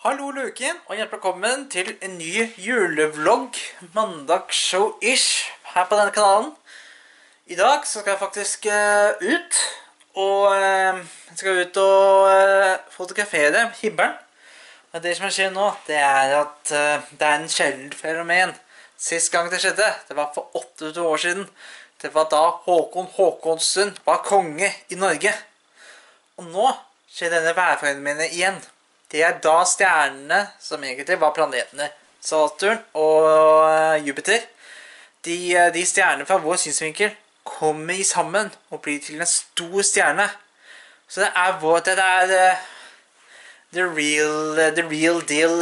Hallo Luken, og hjertelig velkommen til en ny julevlogg, mandag-show-ish, her på denne kanalen. I dag så skal jeg faktisk ut, fotografere himmelen. Og det som skjer nå, det er at det er en sjelden fenomen. Sist gang det skjedde, det var for 8 år siden. Det var da Håkon Håkonsen var konge i Norge. Og nå skjer denne værfenomenet igjen. Det er da stjernene, som egentlig var planetene Saturn og Jupiter, de stjernene fra vår synsvinkel kommer sammen og blir til en stor stjerne. Så det er the real deal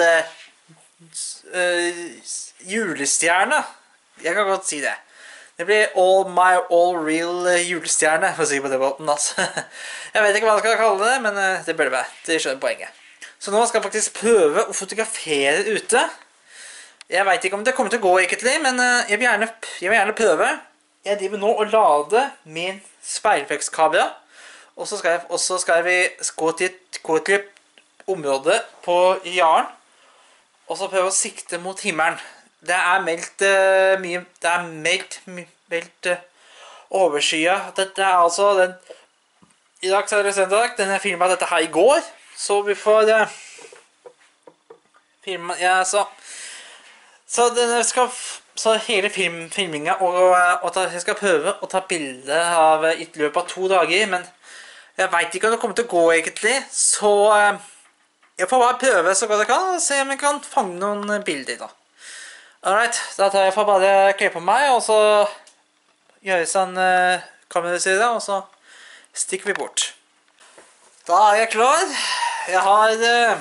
julestjerne. Jeg kan godt si det. Det blir all real julestjerne, for å si på det måten, altså. Jeg vet ikke hva jeg skal kalle det, men det bør det være. Det skjønner poenget. Så nå skal jeg faktisk prøve å fotografere ute. Jeg vet ikke om det kommer til å gå egentlig, men jeg vil gjerne prøve. Jeg driver nå og lader min speilreflekskamera. Og så skal vi gå til et område på Jaren. Og så prøve å sikte mot himmelen. Det er meldt overskyet. Dette er altså i dag så er det søndag. Den jeg filmet dette her i går. Så vi får filme, ja, så hele filmingen, og jeg skal prøve å ta bilder av i løpet av 2 dager, men jeg vet ikke om det kommer til å gå egentlig, så jeg får bare prøve så godt jeg kan, og se om jeg kan fange noen bilder da. Alright, da tar jeg for bare kle på meg, og så gjøre sånn kamerasyre, og så stikker vi bort. Da er jeg klar. Jeg har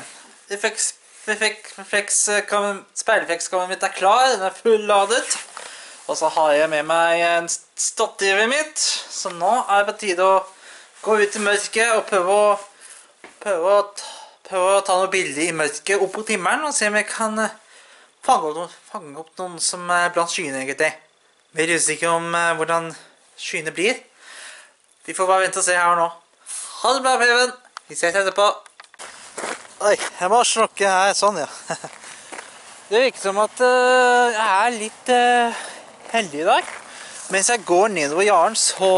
speilreflekskameraet mitt er klar, den er fulladet. Og så har jeg med meg stativet mitt, så nå er det på tide å gå ut i mørket og prøve å ta noen bilder i mørket opp på himmelen, og se om jeg kan fange opp noen som er blant skyene egentlig. Vi er usikre om hvordan skyene blir. Vi får bare vente og se her nå. Ha det bra, Preben. Vi ses etterpå. Oi, jeg må slokke her, sånn ja. Det virker som at jeg er litt heldig i dag. Mens jeg går nedover Jaren,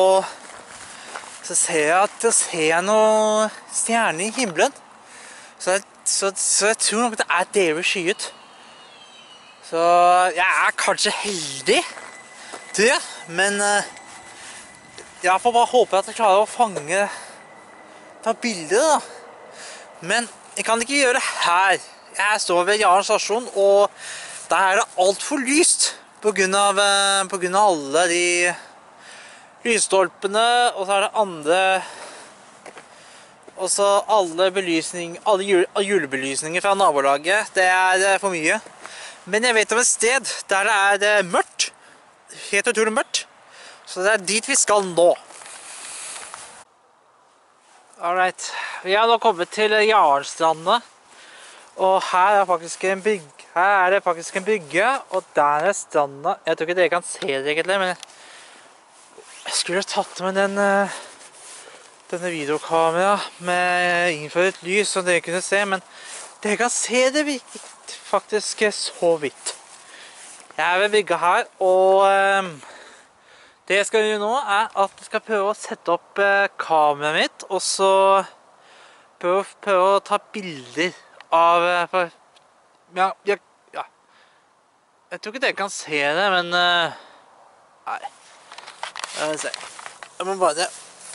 så ser jeg noen stjerner i himmelen. Så jeg tror nok det er delvis skyet. Så jeg er kanskje heldig, tror jeg. Men jeg får bare håpe at jeg klarer å ta bilder da. Men jeg kan ikke gjøre det her. Jeg står ved Jaren stasjon, og der er det alt for lyst på grunn av alle de lysstolpene, og så er det andre, og så alle julebelysninger fra nabolaget. Det er for mye. Men jeg vet om et sted der det er mørkt, helt utrolig mørkt, så det er dit vi skal nå. Alright, vi har nå kommet til Jarenstranda, og her er det faktisk en bygge, og der er stranda. Jeg tror ikke dere kan se det egentlig, men jeg skulle tatt med denne videokamera med innført lys, som dere kunne se, men dere kan se det faktisk så vidt. Jeg er ved bygget her, og det jeg skal gjøre nå er at jeg skal prøve å sette opp kameraet mitt, og så prøve å ta bilder av, ja. Jeg tror ikke dere kan se det, men, nei, jeg vil se. Jeg må bare,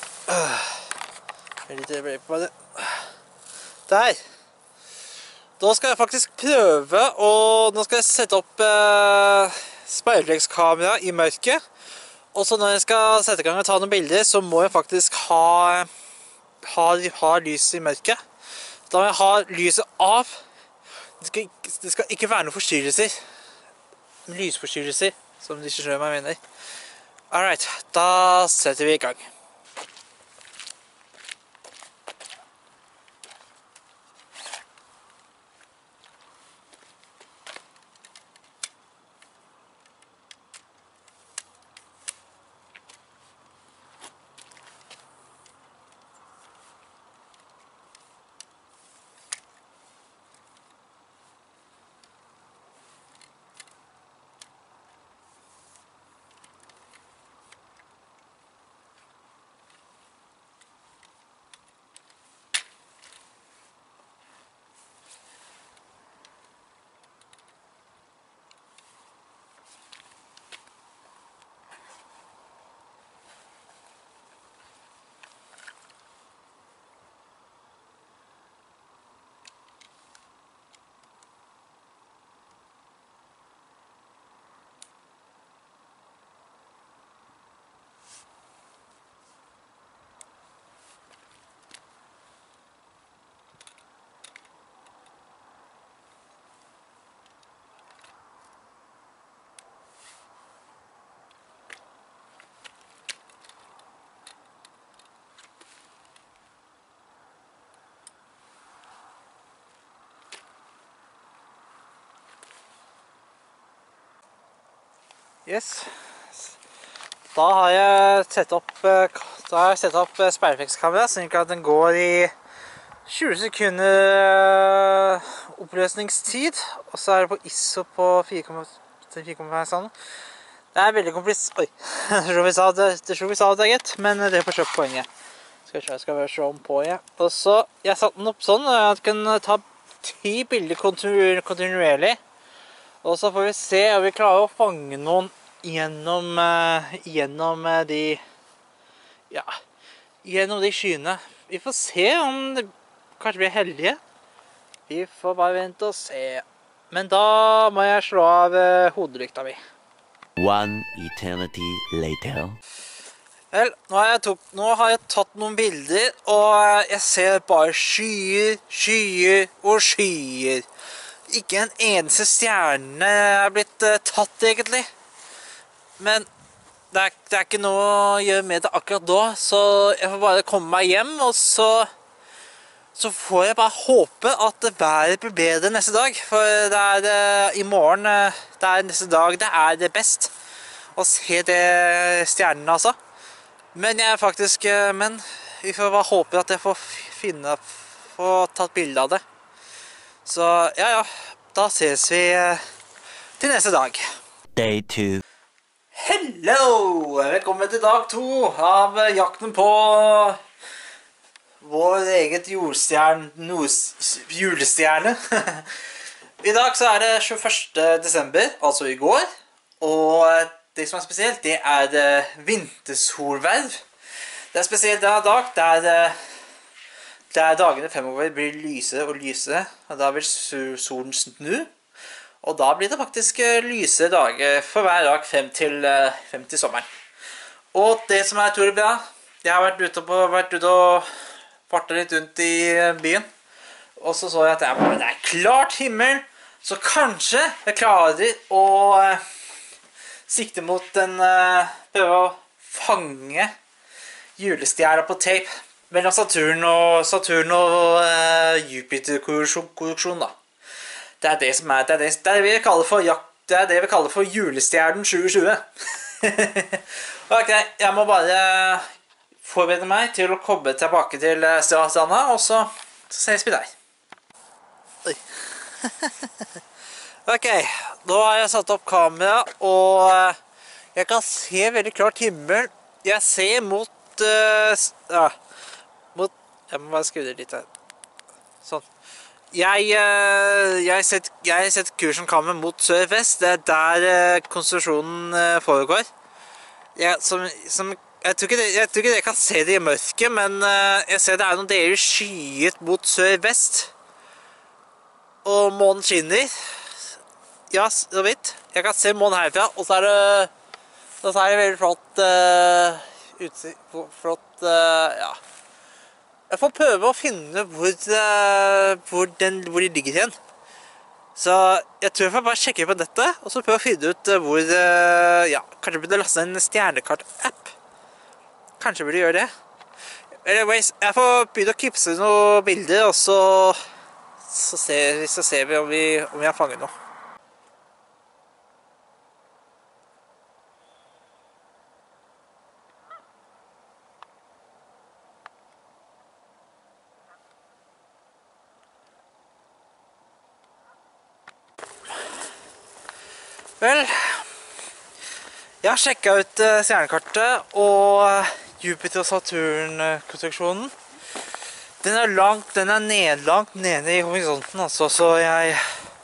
litt øyeblikk på det. Der. Da skal jeg faktisk prøve, og nå skal jeg sette opp speilreflekskamera i mørket. Og så når jeg skal sette i gang og ta noen bilder, så må jeg faktisk ha lys i mørket. Da må jeg ha lyset av. Det skal ikke være noen forstyrrelser. Lysforstyrrelser, som de ikke skjønner hva jeg mener. Alright, da setter vi i gang. Yes. Da har jeg sett opp speilreflekskamera, slik at den går i 20 sekunder oppløsningstid, og så er det på ISO på 4,5 sånn. Det er veldig komplisert. Oi, det tror vi sa det er greit, men det får kjøpe poenget. Jeg skal bare se om på igjen. Og så, jeg satte den opp sånn, at jeg kan ta 10 bilder kontinuerlig. Og så får vi se om vi klarer å fange noen gjennom de skyene. Vi får se om det kanskje blir heldige. Vi får bare vente og se. Men da må jeg slå av hodelykta mi. One eternity later. Vel, nå har jeg tatt noen bilder, og jeg ser bare skyer, skyer og skyer. Ikke en eneste stjerne er blitt tatt, egentlig. Men det er ikke noe å gjøre med det akkurat da, så jeg får bare komme meg hjem, og så får jeg bare håpe at været blir bedre neste dag. For det er i morgen, det er neste dag, det er det best å se det stjernene, altså. Men vi får bare håpe at jeg får tatt bilde av det. Så ja, da ses vi til neste dag. Day 2. Hello! Velkommen til dag 2 av jakten på vår eget julestjerne. I dag så er det 21. desember, altså i går. Og det som er spesielt, det er vintersolverv. Det er spesielt denne dag, der dagene fremover blir lysere og lysere, og da vil solen snu. Og da blir det faktisk lyse dager for hver dag frem til sommeren. Og det som er utrolig bra, jeg har vært ute og fartet litt rundt i byen, og så jeg at det er klart himmel, så kanskje jeg klarer å sikte mot prøve å fange julestjerner på tape mellom Saturn og Jupiter-korreksjon da. Det er det vi kaller for julestjernen 2020. Ok, jeg må bare forberede meg til å komme tilbake til stranda, og så ses vi der. Oi. Ok, nå har jeg satt opp kamera, og jeg kan se veldig klart himmel. Jeg ser mot, jeg må bare skru det litt her. Sånn. Jeg har sett kursen kamera mot sør-vest. Det er der konstruksjonen foregår. Jeg tror ikke dere kan se det i mørket, men jeg ser det er noen deler skyet mot sør-vest. Og månen skinner. Ja, så vidt. Jeg kan se månen herfra, og så er det veldig flott utsikt. Ja. Jeg får prøve å finne hvor de ligger igjen. Så jeg tror jeg får bare sjekke på dette, og så prøve å finne ut hvor, kanskje burde laste en stjernekart-app. Kanskje burde gjøre det. Anyways, jeg får begynne å kipse noen bilder, og så ser vi om vi har fanget noe. Vel, jeg har sjekket ut stjernekartet og Jupiter- og Saturn-konstruksjonen. Den er langt nede i horisonten, altså, så jeg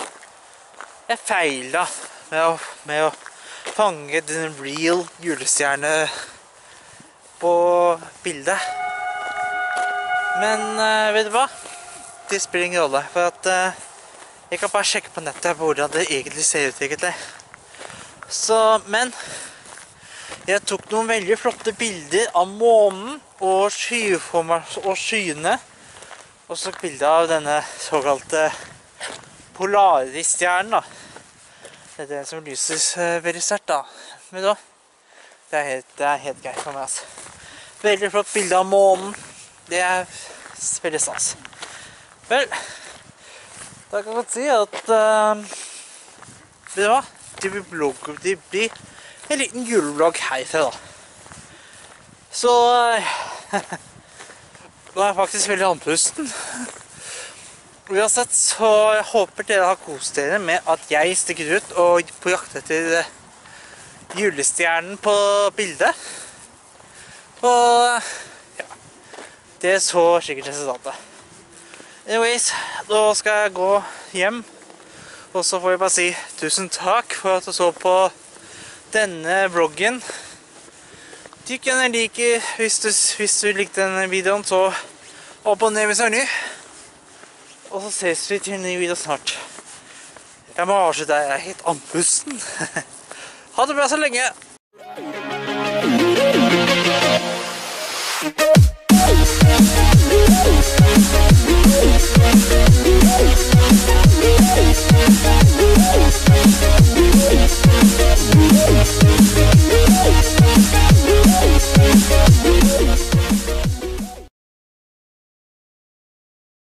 feilet med å fange den real julestjerne på bildet. Men vet du hva? Det spiller ingen rolle, for at jeg kan bare sjekke på nettet hvordan det egentlig ser ut egentlig. Men jeg tok noen veldig flotte bilder av månen og skyene, og så bilder av denne såkalte Polaris-stjernen da. Det er den som lyser veldig sterkt da. Men da, det er helt greit for meg altså. Veldig flott bilde av månen. Det er veldig stas. Vel, da kan jeg godt si at vet du hva? De blir en liten julevlogg herfra da. Så nå er jeg faktisk veldig andpusten. Uansett så jeg håper dere har kost dere med at jeg stikker ut og på jakt etter julestjernen på bildet. Og ja, det så sikkert resultatet. Anyways, da skal jeg gå hjem. Og så får jeg bare si tusen takk for at du så på denne vloggen. Trykk gjerne like hvis du likte denne videoen, så abonner hvis du er ny. Og så ses vi til en ny video snart. Jeg må avslutte, jeg er helt andpusten. Ha det bra så lenge.